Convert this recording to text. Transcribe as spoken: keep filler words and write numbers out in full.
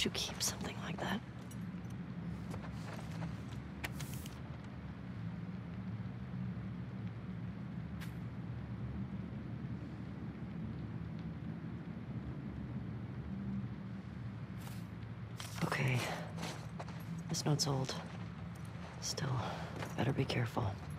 would you keep something like that? Okay. This note's old. Still, better be careful.